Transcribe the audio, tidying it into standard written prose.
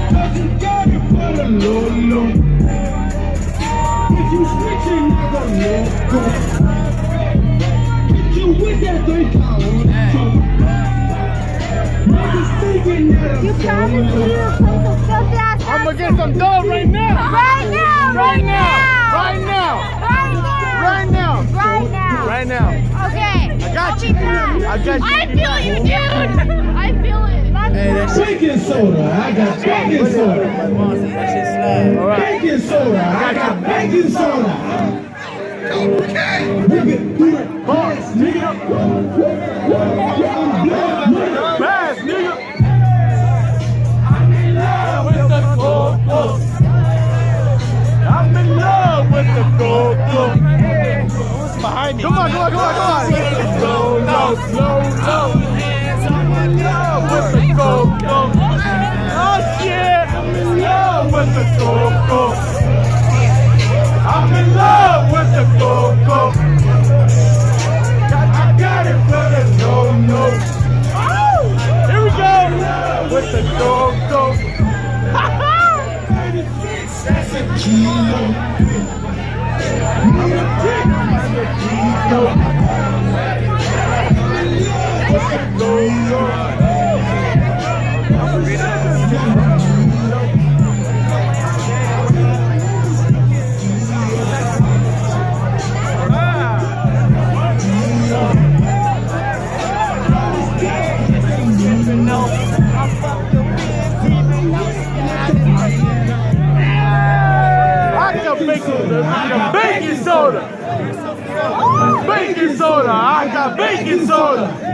Cause you got it for the low, low. If you switching, I go loco. Hit you with that 3 count. Niggas thinking that You promised me you would play some filthy ass. I'm gonna get some dough right now. Right now. Right now. Right now. Right now. Right now. Right now. Right now. Okay. I got you. I got you. I feel you, dude. I feel it. Hey, that shit. baking soda. I got baking soda. That shit slide. All right. Baking soda. I got baking soda. Nigga, Boss, nigga. Pass, nigga. I'm in love with the Coco. I'm in love with the Coco. Behind me. Come on. Slow, low. I'm in love with the Coco. Oh shit. I'm in love with the Coco. I'm in love with the Coco. I got it for the no. Here we go. With the Coco. that's a kilo. I'm a dick. I'm a kilo. With the Coco. Baking soda. I got baking soda.